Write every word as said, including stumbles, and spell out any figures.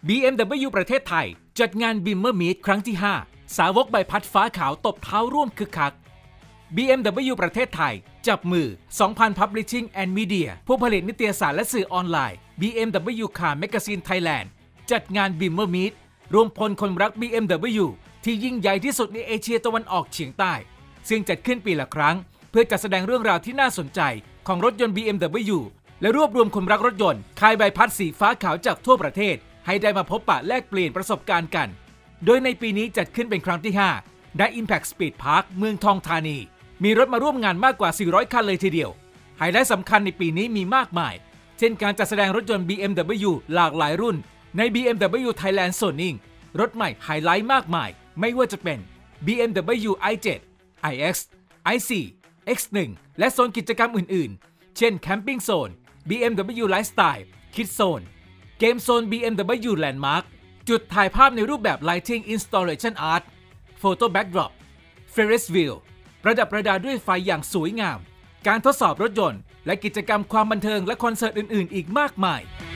บี เอ็ม ดับเบิลยู ประเทศไทยจัดงาน Bimmer Meet ครั้งที่ห้าสาวกใบพัดฟ้าขาวตบเท้าร่วมคึกคัก บี เอ็ม ดับเบิลยู ประเทศไทยจับมือ สองพัน Publishing and Media ผู้ผลิตนิตยสารและสื่อออนไลน์ บี เอ็ม ดับเบิลยู Car Magazine Thailand จัดงาน Bimmer Meet รวมพลคนรัก บี เอ็ม ดับเบิลยู ที่ยิ่งใหญ่ที่สุดในเอเชียตะวันออกเฉียงใต้ซึ่งจัดขึ้นปีละครั้งเพื่อจัดแสดงเรื่องราวที่น่าสนใจของรถยนต์ บี เอ็ม ดับเบิลยู และรวบรวมคนรักรถยนต์คายใบพัดสีฟ้าขาวจากทั่วประเทศให้ได้มาพบปะแลกเปลี่ยนประสบการณ์กันโดยในปีนี้จัดขึ้นเป็นครั้งที่ห้าณ Impact Speed Park เมืองทองธานีมีรถมาร่วมงานมากกว่าสี่ร้อยคันเลยทีเดียวไฮไลท์สำคัญในปีนี้มีมากมายเช่นการจัดแสดงรถยนต์ บี เอ็ม ดับเบิลยู หลากหลายรุ่นใน บี เอ็ม ดับเบิลยู Thailand Zoning รถใหม่ไฮไลท์มากมายไม่ว่าจะเป็น บี เอ็ม ดับเบิลยู ไอ เซเว่น ไอ เอ็กซ์ ไอ โฟร์ เอ็กซ์ วัน และโซนกิจกรรมอื่นๆเช่น Camping Zone บี เอ็ม ดับเบิลยู Lifestyle Kids Zone เกมโซน บี เอ็ม ดับเบิลยู Landmark จุดถ่ายภาพในรูปแบบ Lighting Installation Art Photo Backdrop Ferris Wheel ประดับประดาด้วยไฟอย่างสวยงามการทดสอบรถยนต์และกิจกรรมความบันเทิงและคอนเสิร์ตอื่นๆอีกมากมาย